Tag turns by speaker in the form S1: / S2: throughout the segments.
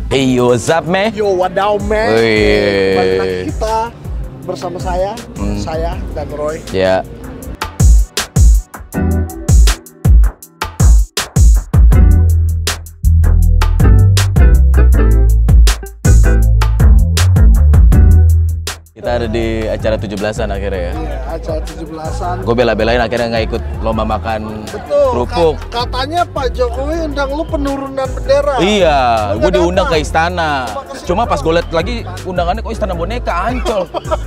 S1: Hey, what's up, man?
S2: Yo, wadaw, man. Balik lagi kita bersama saya dan Roy.
S1: Ya. Kita ada di acara 17-an akhirnya ya?
S2: Iya, acara 17-an.
S1: Gue bela-belain akhirnya nggak ikut lomba makan kerupuk.
S2: Katanya Pak Jokowi undang lu penurunan bendera.
S1: Iya,
S2: gue
S1: gue diundang ke istana. Cuma pas gue liat lagi undangannya kok istana boneka, Ancol.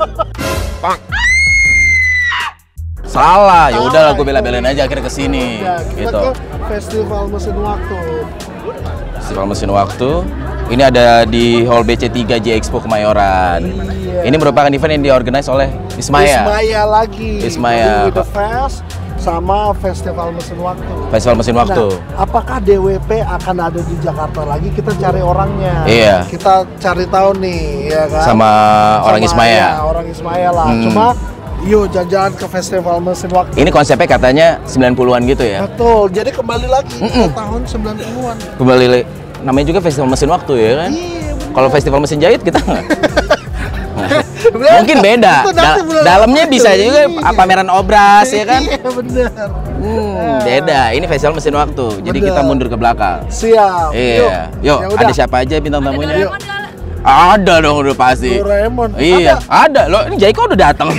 S1: Salah, ya udahlah gue bela-belain aja akhirnya kesini.
S2: Ya, kita
S1: gitu.
S2: ke Festival Mesin Waktu.
S1: Festival Mesin Waktu. Ini ada di Hall BC3 J Expo Kemayoran.
S2: Iya.
S1: Ini merupakan event yang diorganize oleh Ismaya.
S2: Ismaya lagi.
S1: Ismaya.
S2: With the Fest sama Festival Mesin Waktu.
S1: Festival Mesin Waktu.
S2: Nah, apakah DWP akan ada di Jakarta lagi? Kita cari orangnya.
S1: Iya.
S2: Kita cari tahu nih, ya kan?
S1: Sama orang Ismaya.
S2: Ya, orang Ismaya lah. Cuma yuk jalan-jalan ke Festival Mesin Waktu.
S1: Ini konsepnya katanya 90-an gitu ya.
S2: Betul. Jadi kembali lagi ke tahun 90-an.
S1: Kembali namanya juga Festival Mesin Waktu ya kan?
S2: Iya,
S1: kalau Festival Mesin Jahit kita nggak. Mungkin beda. Dalamnya bisa juga pameran obras ya kan?
S2: Iya benar.
S1: Beda. Ini Festival Mesin Waktu. Jadi kita mundur ke belakang.
S2: Siap.
S1: Iya. Yuk,
S2: Yaudah.
S1: ada siapa aja bintang tamunya?
S2: Yuk.
S1: Ada dong udah pasti.
S2: Doraemon.
S1: Iya, ada. Loh, ini Jaiko udah datang.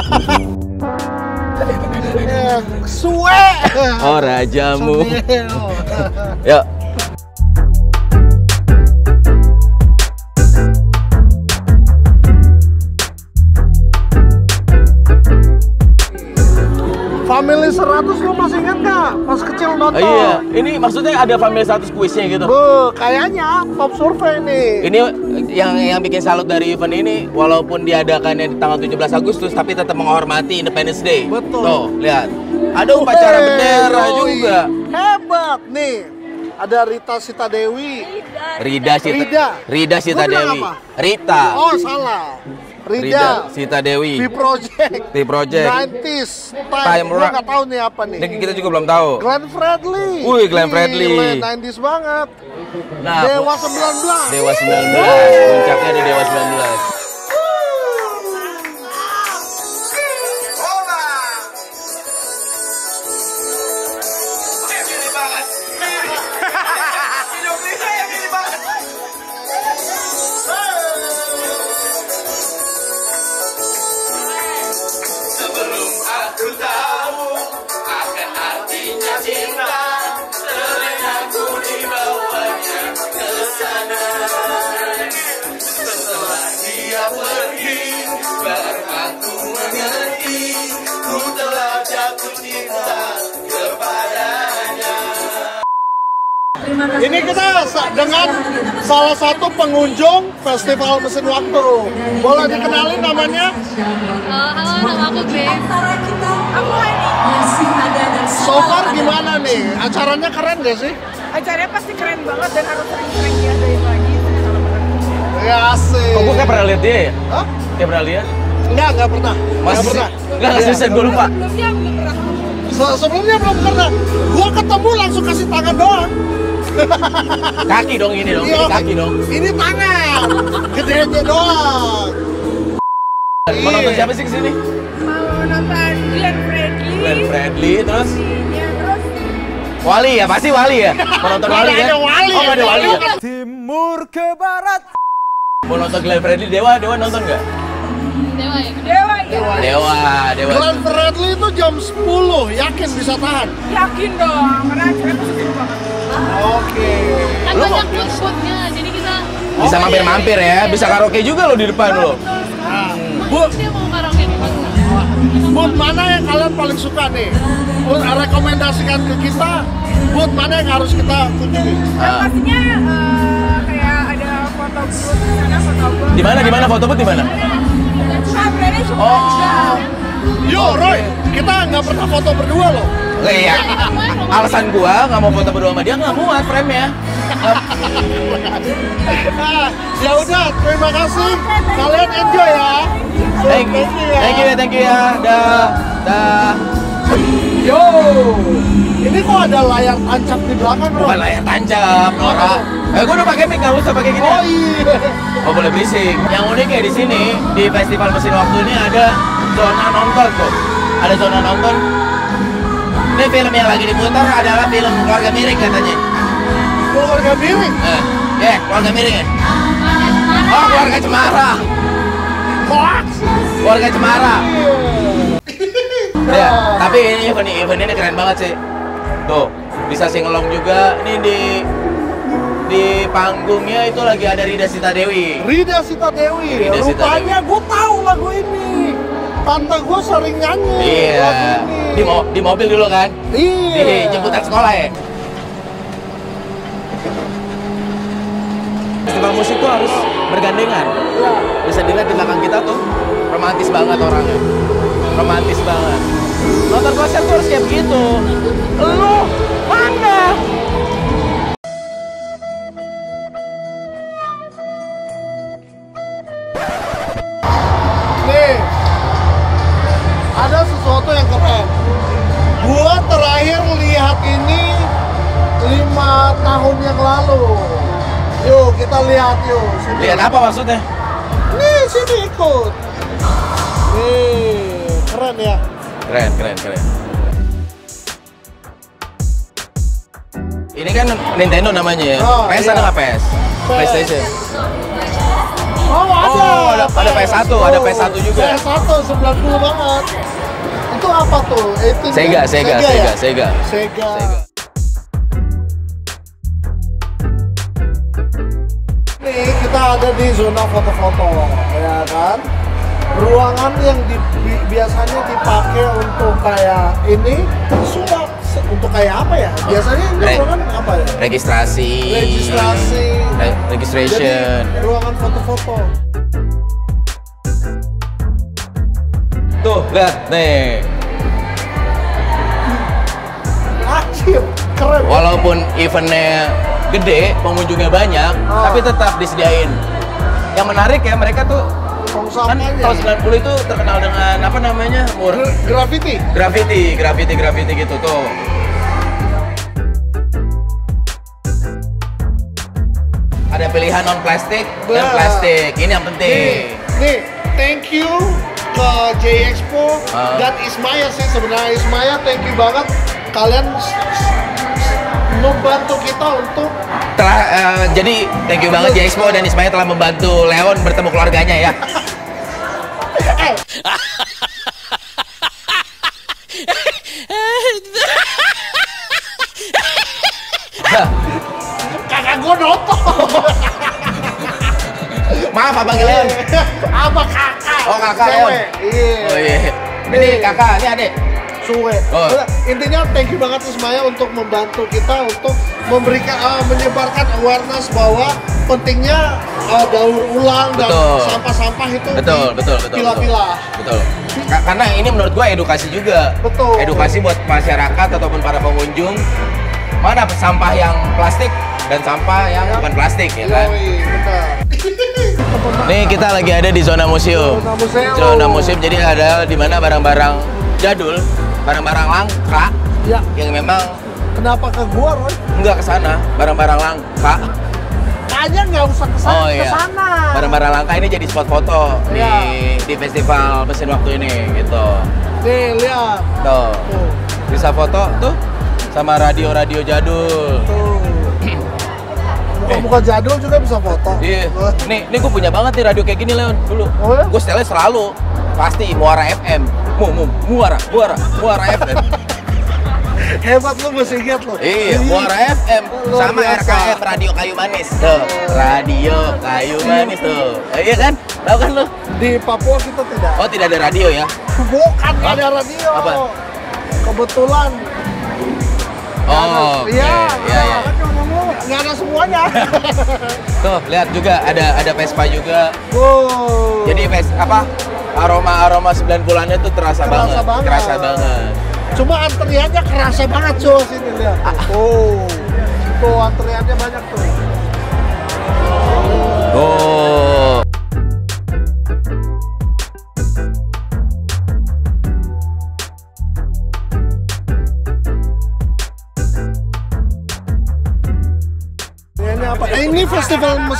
S2: Suwe.
S1: Oh, rajamu.
S2: Sambil.
S1: Yuk.
S2: Family 100 lu masih ingat nggak? Pas kecil nonton.
S1: Iya, ini maksudnya ada Family 100 kuisnya gitu.
S2: Kayaknya top survei nih.
S1: Ini yang bikin salut dari event ini, walaupun diadakannya di tanggal 17 Agustus, tapi tetap menghormati Independence Day.
S2: Betul.
S1: Tuh, lihat. Ada upacara bendera juga.
S2: Hebat nih. Ada Rita Sita Dewi.
S1: Rida Sita
S2: Lu bilang
S1: Dewi.
S2: apa?
S1: Rita.
S2: Oh, salah. Rida
S1: Sita Dewi.
S2: V-Project.
S1: 90s.
S2: Time Rock. Gua nggak tahu nih apa nih.
S1: Ini kita juga belum tahu.
S2: Glenn Fredly.
S1: Wih, Glenn Fredly.
S2: Gila, 90s banget.
S1: Nah,
S2: Dewa 19.
S1: Dewa 19. Puncaknya di Dewa 19.
S3: Sebelum aku tahu akan artinya cinta, terenaku dibawanya ke sana. Setelah dia pergi, baru aku mengerti, ku telah jatuh cinta kepadanya.
S2: Ini kita dengan salah satu pengunjung Festival Mesin Waktu. Boleh dikenalin namanya?
S4: Halo, nama aku Grace. Aku
S2: So far gimana nih? Acaranya keren gak sih?
S5: Acaranya pasti keren banget dan harus sering-sering diadain lagi.
S2: Ya asik.
S1: Kok gue kayak pernah lihat dia ya?
S2: Hah?
S1: Kayak pernah lihat?
S2: Nggak pernah. Nggak pernah.
S1: Nggak seriusan, gue lupa.
S5: Sebelumnya belum pernah.
S2: Sebelumnya belum pernah. Gua ketemu langsung kasih tangan doang.
S1: Kaki dong ini dong, ini kaki dong.
S2: Ini tangan. Gedenya doang.
S1: Mau nonton siapa sih kesini?
S5: Mau nonton Glenn Fredly.
S1: Glenn Fredly, terus
S5: Iya, terus
S1: Wali ya, pasti Wali ya. Mau nonton Wali kan?
S2: Ada Wali.
S1: Oh, ada Wali ya.
S2: Timur ke barat.
S1: Mau nonton Glenn Fredly, Dewa nonton nggak?
S4: Dewa ya?
S5: Dewa ya.
S1: Dewa.
S2: Glenn Fredly itu jam 10, yakin bisa tahan?
S5: Yakin dong, karena acaranya pasti seru banget.
S2: Oke.
S4: Kan
S1: Lu
S4: banyak food-foodnya, jadi kita
S1: Bisa mampir-mampir ya, bisa karaoke juga lo di depan lo.
S2: Bu,
S4: dia mau karaoke di mana?
S2: booth mana yang kalian paling suka nih? Rekomendasikan ke kita, booth mana yang harus kita kunjungi?
S5: Dan pastinya kayak ada foto booth di sana, foto booth.
S1: Di mana foto booth di mana?
S5: Cuma brandnya cuma
S1: Oh.
S2: Yo, Roy, kita nggak pernah foto berdua loh.
S1: Iya. Alasan gua nggak mau foto berdua sama dia nggak muat frame-nya.
S2: Nah, ya udah, terima kasih. Kalian enjoy ya.
S1: Thank you ya. Dah.
S2: Yo. Ini kok ada layar tancap di belakang, bro?
S1: Bukan layar tancap, Nora. Gue udah pakai mic, nggak usah pakai gini.
S2: Oh iya.
S1: Oh boleh berisik. Yang unik kayak di sini di Festival Mesin Waktu ini ada zona nonton tuh. Ada zona nonton. Ini film yang lagi diputar adalah film Keluarga Miring katanya.
S2: Keluarga Miring?
S1: Keluarga Miring ya. Oh Keluarga Cemara.
S2: Hoax.
S1: Keluarga Cemara. Ya, tapi ini event ini keren banget sih. Tuh, bisa singelong juga. Ini di panggungnya itu lagi ada Rida Sita Dewi.
S2: Rida Sita Dewi.
S1: Rida Sita
S2: Rupanya gue tahu lagu ini. Tante gue sering nyanyi
S1: Iya.
S2: lagu ini.
S1: Di mobil dulu kan?
S2: Iya.
S1: Di jemputan sekolah ya. Festival musik tuh harus bergandengan.
S2: Ya.
S1: Bisa dilihat di belakang kita tuh romantis banget orangnya. Romantis banget. Nonton konser tuh harus kayak begitu. Lu mana?
S2: Nih, ada sesuatu yang keren. Gua terakhir lihat ini 5 tahun yang lalu. Yuk kita lihat yuk. Sini.
S1: Lihat apa maksudnya?
S2: Nih sini ikut. Nih keren ya.
S1: Keren. Ini kan Nintendo namanya ya.
S2: Oh,
S1: PS
S2: iya.
S1: ada nggak PS? PlayStation.
S2: Oh ada.
S1: ada PS1, ada PS1 juga.
S2: PS1 90 banget. Itu apa tuh? 18
S1: Sega.
S2: ya?
S1: Sega.
S2: Nih kita ada di zona foto-foto, ya kan? Ruangan yang biasanya dipakai untuk kayak ini sudah untuk kayak apa ya? Biasanya ini ruangan apa ya?
S1: Registration.
S2: Jadi ruangan foto-foto.
S1: Tuh, lihat nih.
S2: Acip, keren.
S1: Walaupun eventnya gede, pengunjungnya banyak, tapi tetap disediain. Yang menarik ya, mereka tuh kan tahun 90 itu terkenal dengan apa namanya? Graffiti gitu tuh. Ada pilihan non plastik dan plastik. Ini yang penting.
S2: Nih, thank you ke J Expo dan Ismaya sih sebenarnya. Ismaya thank you banget, kalian membantu kita untuk
S1: jadi thank you banget J Expo dan Ismail telah membantu Leon bertemu keluarganya ya.
S2: Kakak gue nonton.
S1: Maaf abang Leon.
S2: Apa kakak?
S1: Oh kakak Leon.
S2: Cewek. Iya.
S1: Oh iya. Ini kakak, ini adik.
S2: Suwe.
S1: Oh.
S2: Intinya thank you banget Ismaya untuk membantu kita untuk memberikan menyebarkan awareness bahwa pentingnya daur ulang dan sampah-sampah itu
S1: betul.
S2: pilah-pilah.
S1: Betul. Karena ini menurut gua edukasi juga.
S2: Betul.
S1: Edukasi buat masyarakat ataupun para pengunjung. Mana sampah yang plastik dan sampah yang bukan plastik ya kan?
S2: Benar.
S1: Nih kita lagi ada di zona museum. Zona museum jadi ada di mana barang-barang jadul, barang-barang langka yang memang
S2: kenapa ke gua, Roy?
S1: Enggak ke sana, barang-barang langka.
S2: Kayaknya nggak usah ke sana.
S1: Oh iya. Barang-barang langka ini jadi spot foto di festival Mesin Waktu ini gitu.
S2: Nih, lihat.
S1: Tuh. Bisa foto tuh sama radio-radio jadul.
S2: Tuh. Muka jadul juga bisa foto.
S1: Iya. Nih gue punya banget nih radio kayak gini Leon dulu.
S2: Oh ya?
S1: Gue setelnya selalu pasti Muara FM. Muara FM.
S2: Hebat lu masih ingat lu.
S1: Iya, Muara FM sama RKM Radio Kayu Manis. Tuh, Radio Kayu Manis tuh. Iya kan? Tahu kan lu?
S2: Di Papua kita tidak.
S1: Oh, tidak ada radio ya?
S2: Bukan nggak ada radio.
S1: Apa?
S2: Kebetulan.
S1: Oh,
S2: iya.
S1: Iya.
S2: Nggak ada semuanya.
S1: Tuh, lihat juga ada Vespa juga.
S2: Wow.
S1: Jadi aroma 90-annya tuh terasa banget.
S2: Cuma antriannya kerasa banget cuy sini lihat. Oh. Tuh antriannya banyak tuh.
S1: Oh.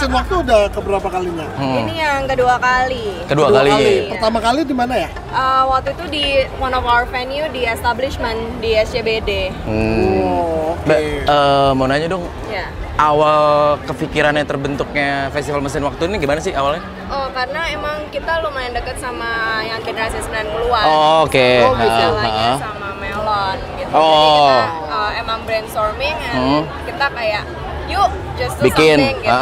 S2: Mesin Waktu udah keberapa kalinya?
S5: Ini yang kedua kali.
S6: Kedua kali.
S2: Pertama kali di mana ya?
S5: Waktu itu di one of our venue di establishment di SCBD.
S2: Oh, oke.
S6: Mau nanya dong,
S5: Ya.
S6: awal kepikirannya terbentuknya Festival Mesin Waktu ini gimana sih awalnya?
S5: Oh, karena emang kita lumayan deket sama yang generasi 90-an.
S6: Oh, oke.
S2: Oh, gitu.
S5: Jalannya sama Melon gitu.
S6: Oh.
S5: Jadi kita emang brainstorming and kita kayak yuk just do
S6: Bikin.
S5: something gitu.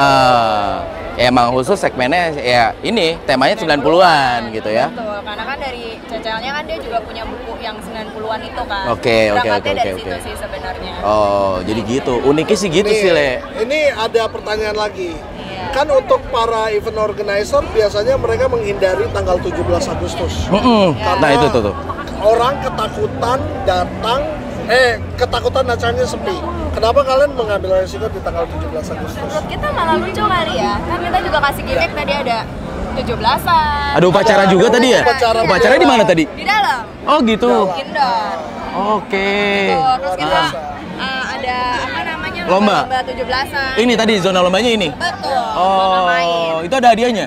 S6: Ya, emang khusus segmennya ya ini temanya 90-an gitu ya.
S5: Betul, karena kan dari CCL-nya kan dia juga punya buku yang 90-an itu kan.
S6: Oke.
S5: Berangkatnya dari situ sih sebenarnya.
S6: Oh, jadi gitu. Uniknya sih gitu
S2: Nih,
S6: sih, Le.
S2: Ini ada pertanyaan lagi.
S5: Iya.
S2: Kan untuk para event organizer biasanya mereka menghindari tanggal 17 Agustus.
S6: Nah, itu tuh.
S2: Orang ketakutan datang, ketakutan acaranya sepi. Kenapa kalian mengambil resiko di tanggal 17 Agustus?
S5: Menurut kita malah lucu kali ya. Kan kita juga kasih gimmick tadi ada 17-an.
S6: Ada upacara juga tadi ya?
S2: Upacara.
S6: Upacaranya di mana tadi?
S5: Di dalam.
S6: Oh, gitu.
S5: Indoor.
S6: Oke.
S5: Tuh, terus kita
S2: biasa.
S5: ada apa namanya?
S6: Lomba?
S5: Lomba 17-an.
S6: Ini tadi zona lombanya ini.
S5: Betul. Lomba main.
S6: Oh, itu ada hadiahnya?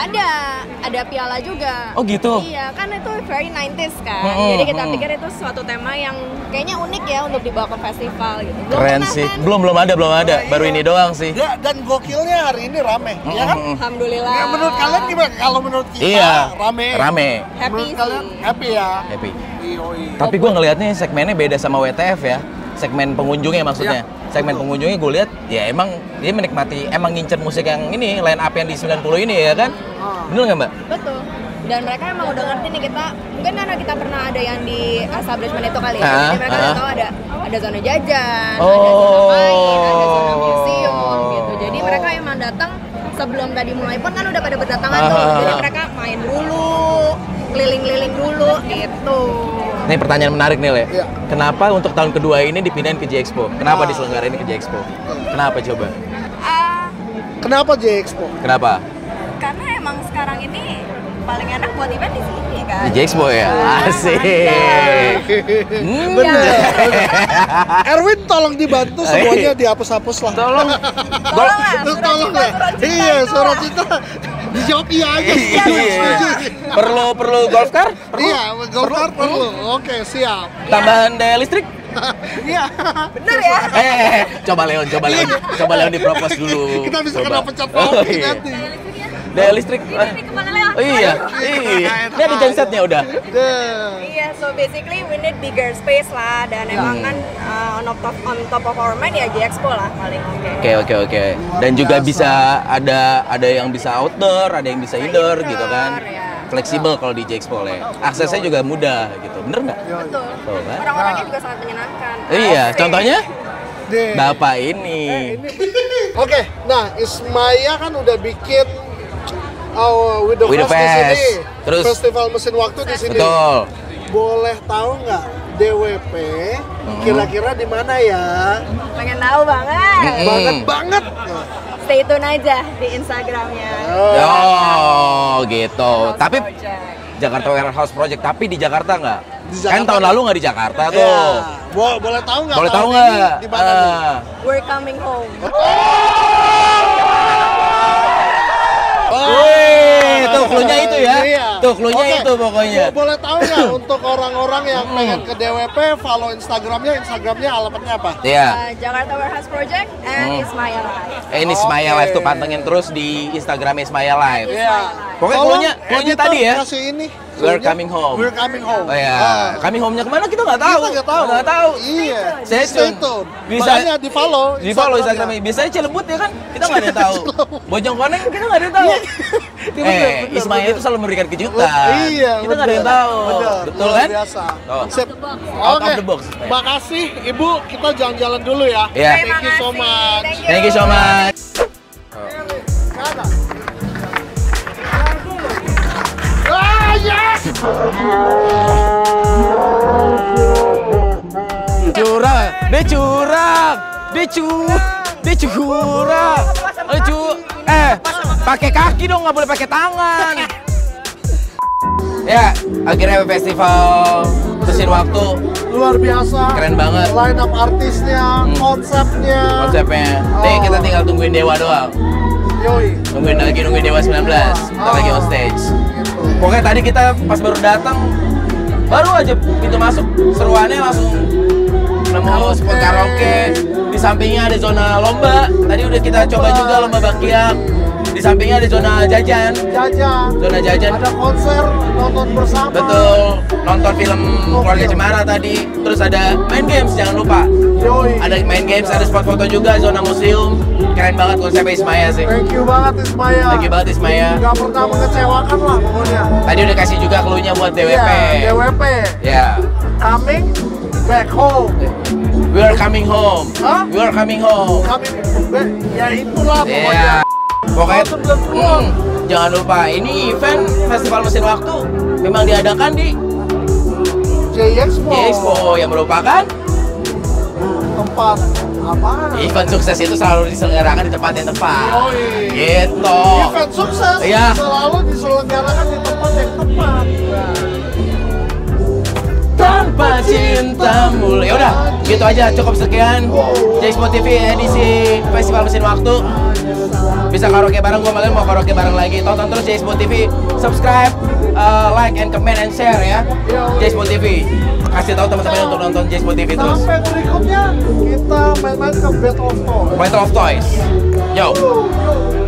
S5: Ada piala juga.
S6: Oh, gitu?
S5: Iya, kan itu very 90s kan.
S6: Mm-mm,
S5: Jadi kita
S6: mm-mm.
S5: pikir itu suatu tema yang kayaknya unik ya untuk dibawa ke festival gitu.
S6: Keren
S5: pernah
S6: sih.
S5: kan?
S6: Belum ada. Baru ini doang sih.
S2: Ya, dan gokilnya hari ini rame, ya kan?
S5: Alhamdulillah.
S2: Ya, menurut kalian gimana? Kalau menurut kita
S6: Iya.
S2: rame.
S5: Happy
S2: Menurut
S5: sih.
S2: kalian happy ya?
S6: Happy.
S2: Yoi.
S6: Tapi gue ngelihatnya segmennya beda sama WTF ya. Segmen pengunjungnya maksudnya. Segmen pengunjungnya gue lihat ya emang dia menikmati, emang ngincer musik yang ini, line up yang di 90 ini ya kan? Bener nggak, Mbak?
S5: Betul. Dan mereka emang udah ngerti nih kita, mungkin karena kita pernah ada yang di establishment itu kali ya. Jadi mereka udah tahu ada zona jajan, ada zona main, ada zona museum gitu. Jadi mereka emang datang sebelum tadi mulai pun kan udah pada berdatangan tuh. Jadi mereka main dulu, keliling-keliling dulu gitu.
S6: Ini pertanyaan menarik nih, Le.
S2: Iya.
S6: Kenapa untuk tahun kedua ini dipindahin ke J-Expo? Kenapa diselenggarain ke J-Expo? Kenapa coba?
S2: Kenapa J-Expo?
S6: Kenapa?
S5: Karena emang sekarang ini paling enak buat event di sini kan.
S6: Di J-Expo ya? Asik.
S2: Bener. Erwin tolong dibantu semuanya dihapus-hapus lah.
S6: Tolong.
S2: Tolong ya. Iya, surat cinta. Dijawab iya aja.
S6: Perlu golf car?
S2: Iya, golkar perlu. Oke, siap.
S6: Tambahan daya listrik?
S2: Iya.
S5: Bener ya?
S6: Coba Leon dipropos dulu.
S2: Kita bisa
S6: Coba.
S2: kena pecat nanti.
S6: Daya listrik. Oh iya. Ini ada gensetnya udah.
S5: Iya, so basically we need bigger space lah dan emang kan on top of our mind ya J-Expo lah paling oke.
S6: Oke. Dan juga bisa ada yang bisa outdoor, ada yang bisa indoor gitu kan.
S5: ya.
S6: Fleksibel kalau di J-Expo Le. Aksesnya juga mudah gitu. Bener nggak?
S5: Betul.
S6: Tuh, kan?
S5: Orang-orangnya juga sangat menyenangkan.
S6: Iya,
S5: Asik.
S6: contohnya
S2: Deh.
S6: Bapak ini.
S2: Oke, nah Ismaya kan udah bikin With the Fest di sini.
S6: Terus
S2: Festival Mesin Waktu di sini.
S6: betul.
S2: Boleh tahu nggak DWP kira-kira di mana ya?
S5: Pengen tahu banget.
S2: Banget.
S5: Stay tune aja di Instagramnya.
S6: Oh, gitu. Tapi
S5: Project.
S6: Jakarta Warehouse Project, tapi di Jakarta nggak?
S2: Di
S6: Kan
S2: Jakarta
S6: tahun
S2: nggak?
S6: lalu nggak di Jakarta
S2: Ya.
S6: tuh.
S2: Boleh tahu nggak?
S6: Boleh tahu
S2: tahun
S6: nggak?
S2: ini Di mana nih?
S5: We're coming home.
S6: Wih, tuh cluenya itu ya.
S2: Iya.
S6: Tuh cluenya
S2: Oke.
S6: itu pokoknya.
S2: Boleh tahu nggak untuk orang-orang yang pengen ke DWP, follow Instagramnya alamatnya apa?
S6: Iya.
S5: Jakarta Warehouse Project and Ismaya Live.
S6: Ini Ismaya
S2: Oke.
S6: Live tuh pantengin terus di Instagram Ismaya Live.
S2: Iya.
S6: Pokoknya
S2: Tolong
S6: cluenya
S2: editor
S6: tadi ya.
S2: kasih ini.
S6: We're coming home.
S2: We're coming home.
S6: Oh ya, kami home-nya kemana kita nggak tahu.
S2: Kita nggak tahu.
S6: Nggak tahu.
S2: Iya.
S6: Stay
S2: Stay
S6: tune.
S2: tune.
S6: Bisa
S2: Makanya di follow.
S6: Instagramnya. Biasanya Cilebut ya kan, kita nggak ada yang tahu. Bojong Koneng kita nggak ada yang tahu.
S2: bener,
S6: Ismaya itu selalu memberikan kejutan.
S2: Iya.
S6: Kita nggak ada yang tahu.
S2: Bener.
S6: Betul
S2: Luar
S6: kan?
S2: Biasa.
S6: Oh.
S2: Sip.
S6: Out
S2: Oke.
S6: of the box.
S2: Makasih Ibu, kita jalan-jalan dulu ya.
S6: Iya.
S2: Thank you so much.
S6: Thank you so much.
S2: Mana? Yes!
S6: Curang, dia curang. Pakai kaki dong, nggak boleh pakai tangan. Ya, akhirnya festival Mesin Waktu
S2: Luar biasa.
S6: keren banget
S2: Line up artisnya, konsepnya.
S6: konsepnya. Nih kita tinggal tungguin Dewa doang.
S2: Yoi.
S6: Nungguin Dewa 19, kita lagi on stage.
S2: Gitu.
S6: Pokoknya tadi kita pas baru datang, baru aja pintu masuk, seruannya langsung nemu spot karaoke. Di sampingnya ada zona lomba. Tadi udah kita coba juga lomba bakyak. Di sampingnya ada zona jajan. Zona jajan.
S2: Ada konser, nonton bersama.
S6: Betul. Nonton film Keluarga Cemara tadi. Terus ada main games, jangan lupa.
S2: Yoi.
S6: Ada main games, ada spot foto juga, zona museum. Keren banget konsepnya Ismaya sih.
S2: Thank you banget Ismaya.
S6: Thank you banget Ismaya.
S2: Gak pernah mengecewakan lah pokoknya.
S6: Tadi udah kasih juga clue-nya buat DWP.
S2: Iya, DWP.
S6: Ya.
S2: Coming back home.
S6: We are coming home.
S2: Hah?
S6: We are coming home.
S2: Coming back. Ya itulah pokoknya.
S6: Iya. Pokoknya
S2: Nonton dan pulang.
S6: jangan lupa ini event Festival Mesin Waktu memang diadakan di
S2: J-Expo.
S6: Expo yang merupakan
S2: Tempat apa?
S6: event sukses itu selalu diselenggarakan di tempat yang tepat.
S2: Yoi.
S6: Gitu.
S2: Event sukses
S6: Iya.
S2: selalu diselenggarakan di tempat yang tepat. Nah.
S6: Tanpa cintamu. Ya udah, gitu aja cukup sekian. J-Expo TV edisi Festival Mesin Waktu. Bisa karaoke bareng, gua malah mau karaoke bareng lagi. Tonton terus J-Expo TV, subscribe, like and comment and share ya. J-Expo TV. Kasih tahu teman-teman untuk nonton J-Expo TV terus.
S2: Sampai berikutnya kita main-main ke Battle of Toys.
S6: Battle of Toys. Yo.